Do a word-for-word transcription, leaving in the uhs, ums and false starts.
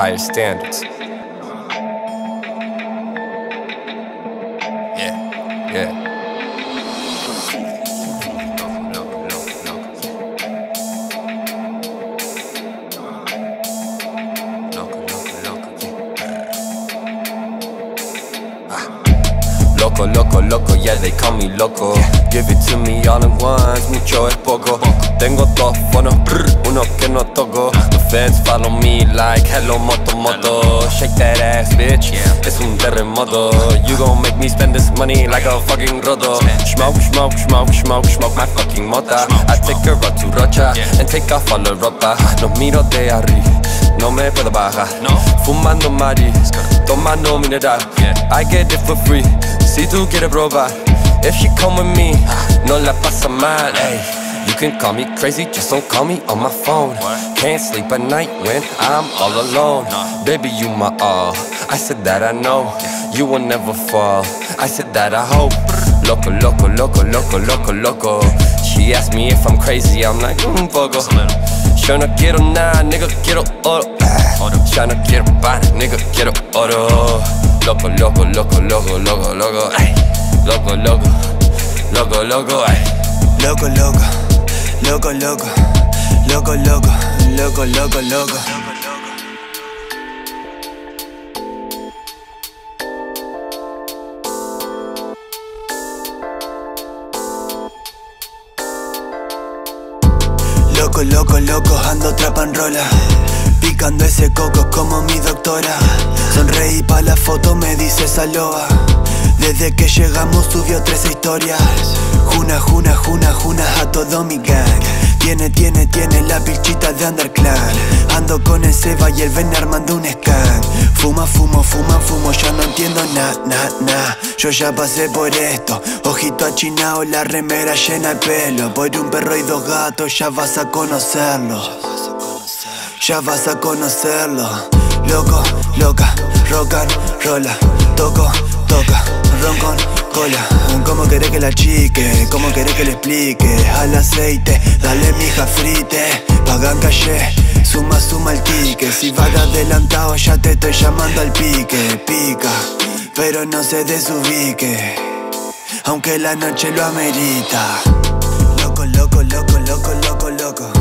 higher standards. Yeah, yeah. Loco, loco, loco, yeah, they call me loco. Give it to me all at once, mucho es poco. Tengo dos fonos, uno que no toco. The feds follow me like hello moto moto. Shake that ass, bitch, es un terremoto. You gon' make me spend this money like a fucking roto. Smoke, smoke, smoke, smoke, smoke my fucking mota. I take her out to Rocha and take off all the ropa. Los miro de arriba, no me puedo bajar. Fumando mari, tomando mineral. I get it for free. Si tú quieres probar, if she come with me, no la pasa mal, ey. You can call me crazy, just don't call me on my phone. Can't sleep at night when I'm all alone. Baby, you my all, I said that I know. You will never fall, I said that I hope. Loco, loco, loco, loco, loco, loco. She asked me if I'm crazy, I'm like, un poco. Yo no quiero nada, nigga, quiero oro. Ya no quiero pan, nigga, quiero oro. Loco, loco, loco, loco, loco, loco, ay. Loco, loco, loco, loco, ay. Loco, loco, loco, loco, loco, loco, loco, loco, loco. Loco, loco, loco, ando trapa en rola. Picando ese coco como mi doctora. Sonreí pa' la foto, me dice Saloa. Desde que llegamos subió tres historias. Juna, juna, juna, juna a todo mi gang. Tiene, tiene, tiene la pichita de Underclan. Ando con el Seba y el Ben armando un scan. Fuma, fumo, fuma, fumo, ya no entiendo na, na, na. Yo ya pasé por esto. Ojito achinado, la remera llena de pelo. Por un perro y dos gatos, ya vas a conocerlo. Ya vas a conocerlo. Loco, loca, rock and rolla. Toco, toca, ron con cola. ¿Cómo querés que la chique? ¿Cómo querés que le explique? Al aceite, dale mija frite. Pagan calle, suma, suma el ticket. Si vas adelantado ya te estoy llamando al pique. Pica, pero no se desubique, aunque la noche lo amerita. Loco, loco, loco, loco, loco, loco.